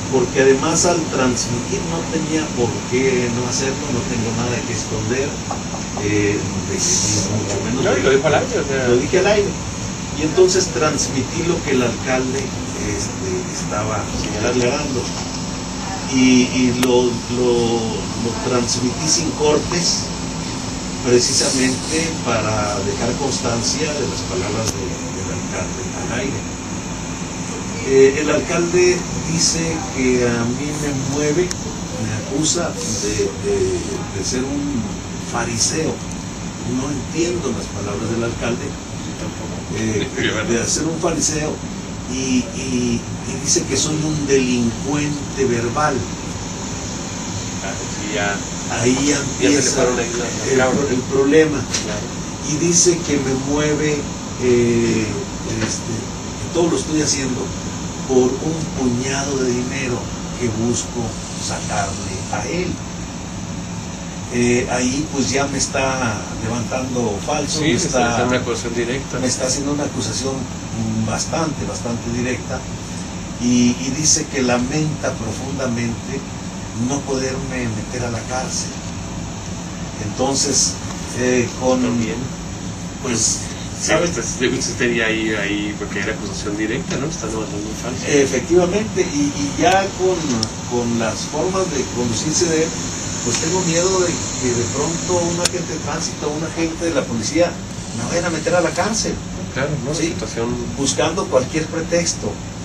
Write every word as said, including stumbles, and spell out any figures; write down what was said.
porque además al transmitir no tenía por qué no hacerlo, no tengo nada que esconder, eh, de, mucho menos no, de, lo dijo al aire, o sea. lo dije al aire, y entonces transmití lo que el alcalde este, estaba aclarando, y, y lo, lo, lo transmití sin cortes, precisamente para dejar constancia de las palabras de, del alcalde al aire. Eh, el alcalde dice que a mí me mueve, me acusa de, de, de ser un fariseo. No entiendo las palabras del alcalde, eh, de ser un fariseo, y, y, y dice que soy un delincuente verbal. Ya, ahí ya empieza ya el, el, el problema. Claro. Y dice que me mueve, eh, este, que todo lo estoy haciendo por un puñado de dinero que busco sacarle a él. Eh, ahí pues ya me está levantando falso, sí, me, está, una acusación directa. me está haciendo una acusación bastante, bastante directa, y, y dice que lamenta profundamente no poderme meter a la cárcel. Entonces, eh, con... También. Pues, ¿sabes? Sí, pues, usted tenía ahí, ahí, porque era acusación directa, ¿no? Está no muy falso. Efectivamente, y, y ya con, con las formas de conducirse de él, pues tengo miedo de que de pronto un agente de tránsito, un agente de la policía, me vayan a meter a la cárcel. Claro, ¿no? ¿Sí? Situación... buscando cualquier pretexto.